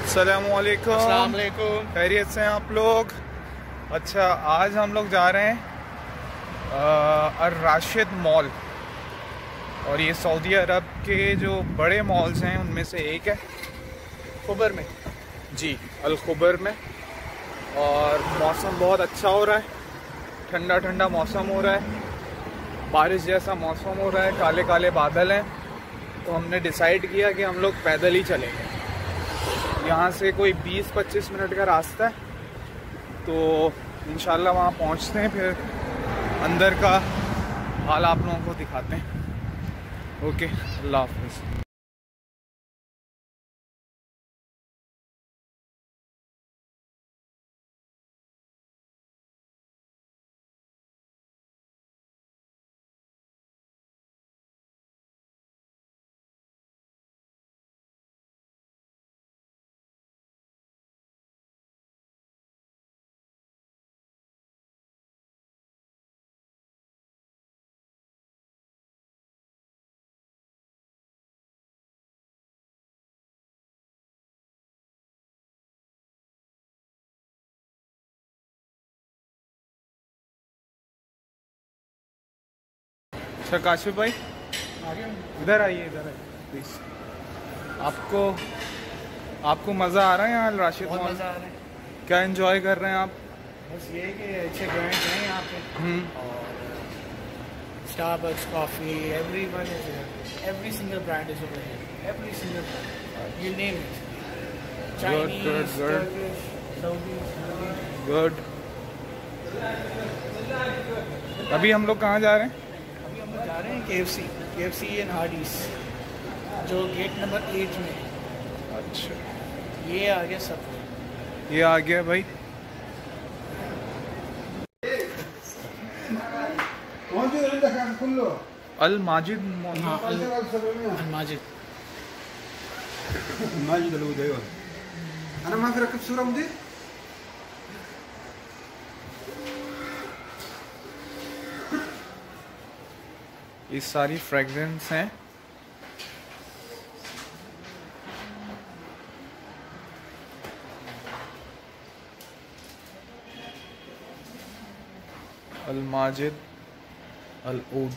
अस्सलामुअलैकुम। खैरियत से हैं आप लोग? अच्छा, आज हम लोग जा रहे हैं राशिद मॉल, और ये सऊदी अरब के जो बड़े मॉल्स हैं उनमें से एक है, खोबर में। जी, अल खोबर में। और मौसम बहुत अच्छा हो रहा है, ठंडा ठंडा मौसम हो रहा है, बारिश जैसा मौसम हो रहा है, काले काले बादल हैं। तो हमने डिसाइड किया कि हम लोग पैदल ही चलेंगे। यहाँ से कोई 20-25 मिनट का रास्ता है, तो इंशाल्लाह वहाँ पहुँचते हैं, फिर अंदर का हाल आप लोगों को दिखाते हैं। ओके, अल्लाह हाफ़िज़। अच्छा काशिफ भाई, इधर आइए, इधर आइए प्लीज़। आपको मज़ा आ रहा है यहाँ राशिद मॉल? मज़ा आ रहा है। क्या एंजॉय कर रहे हैं आप? बस ये है कि अच्छे ब्रांड हैं यहाँ पे, और Starbucks, coffee, every single brand is over here. Every single brand. You name it. Chinese, good. Turkish, Saudi. Good. अभी हम लोग कहाँ जा रहे हैं? अभी हम लोग जा रहे हैं KFC एंड हार्डीज, जो गेट नंबर 8 में है। अच्छा, ये आ गया सब। ये आ गया भाई। अल माजिद मॉल। माजिद أنا ما في ركب صورة مدير. ये सारी फ्रेगरेंस हैं। अल माजिद अल ऊद।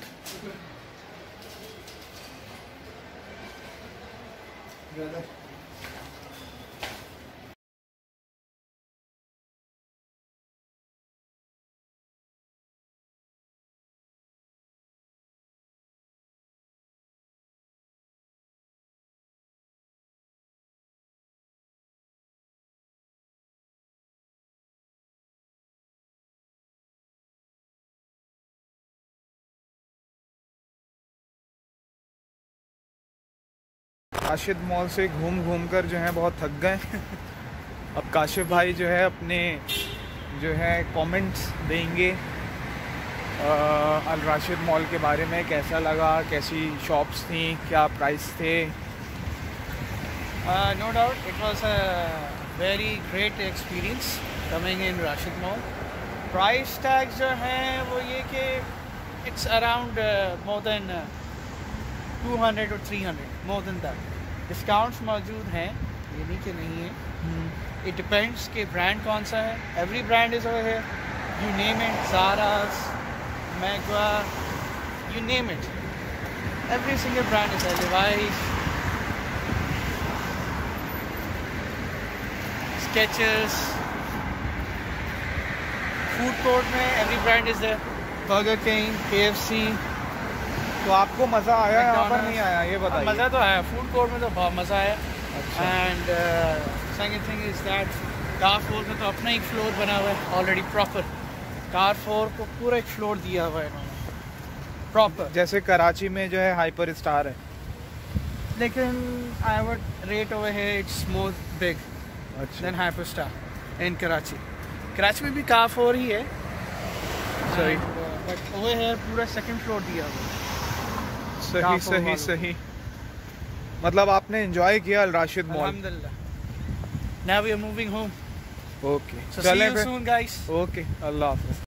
राशिद मॉल से घूम कर जो है बहुत थक गए। अब काशिफ भाई जो है अपने जो है कमेंट्स देंगे अल राशिद मॉल के बारे में, कैसा लगा, कैसी शॉप्स थी, क्या प्राइस थे। No doubt it was a very great experience coming in Rashid Mall. Price tags जो हैं वो ये कि it's around more than 200 or 300, more than that. Discounts मौजूद हैं, ये नहीं कि नहीं है। It depends कि brand कौन सा है। Every brand is over here. You name it, Zara's, Megwa, you name it. Every single brand is there. Levi's, Skechers. Food court में every brand is there. Burger King, KFC. तो आपको मज़ा आया यहाँ पर? नहीं आया ये बताइए। मज़ा तो आया, फूड कोर्ट में तो बहुत मज़ा आया। And second thing is that Carrefour 4 में तो अपना एक फ्लोर बना हुआ है ऑलरेडी प्रॉपर। कार 4 को पूरा एक फ्लोर दिया हुआ है इन्होंने प्रॉपर, जैसे कराची में जो है हाइपर स्टार है, लेकिन I would rate over here it's more big than Hyper Star in Karachi. Karachi में भी कार 4 ही है, सही, बट ओवर हियर पूरा सेकंड फ्लोर दिया हुआ है। सही। मतलब आपने एंजॉय किया अल राशिद मॉल? अल्हम्दुलिल्लाह। Now we are moving home. Okay, So see you soon, guys. Okay, अल्लाह हाफ़िज़।